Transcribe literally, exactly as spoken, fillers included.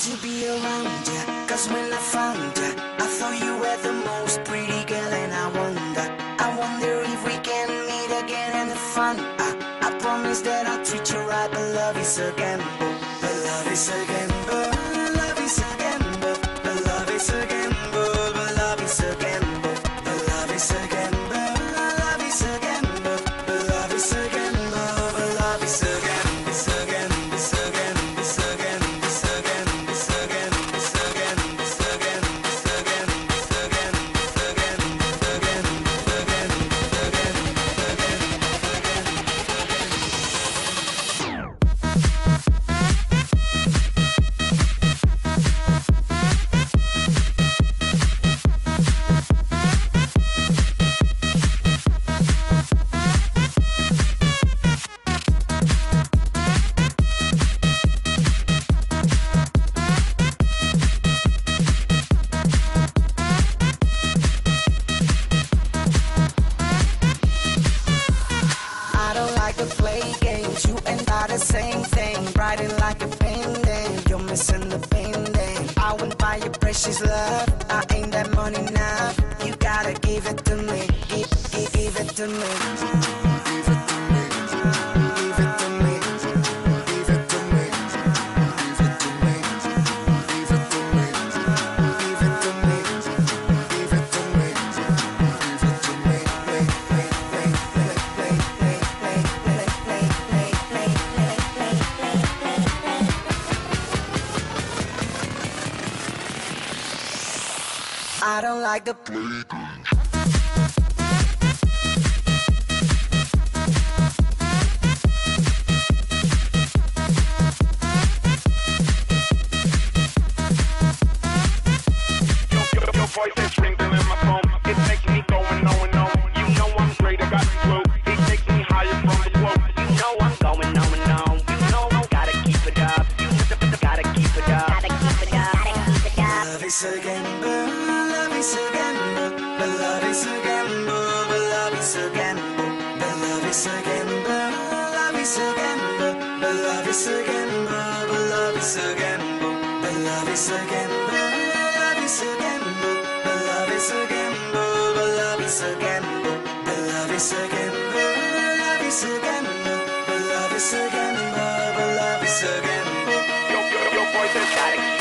to be around ya, cause when I found ya, I thought you were the most pretty girl, and I wonder, I wonder if we can meet again in the fun. I, I promise that I'll treat you right, but love is a gamble, but love is a gamble, love is a gamble, but love is a gamble, but love is a gamble, but love is a gamble, love is a gamble, but love is a gamble, but love is a gamble, it's a gamble, it's a gamble, it's a gamble, it's a gamble, it's a gamble, it's a gamble, it's a gamble, it's a gamble, it's a gamble, it's a gamble, it's a gamble, it's a gamble, it's a I don't like to play games, you and I the same thing, riding like a pendant, you're missing the pendant. I wouldn't buy your precious love, I ain't that money now. You gotta give it to me, give, give, give it to me. Give it to me, give it to me, give it to me, give it to me, give it to me, give it to me, give it to me, give it to me, play, play, play, play, play, play, play, play, play, play, play, play, play. I don't like the play games. Your, your, your voice is ringing in my phone. It makes me go and no and no. You know I'm great, I got the clue. It takes me higher from the quote. You know I'm going no and no. You know I gotta keep it up. You gotta keep it up. Gotta keep it up. Gotta keep it up. Love is a gamble, love is a gamble, but love is a gamble, but love is a gamble, but love is a gamble, love is a gamble, but love is a gamble, but love is a gamble, but love is a gamble, love is a gamble, but love is a gamble, but love is a gamble, but love is a gamble, love is a gamble, but love is a gamble, but love is a gamble. Your, your, your voice is gotta keep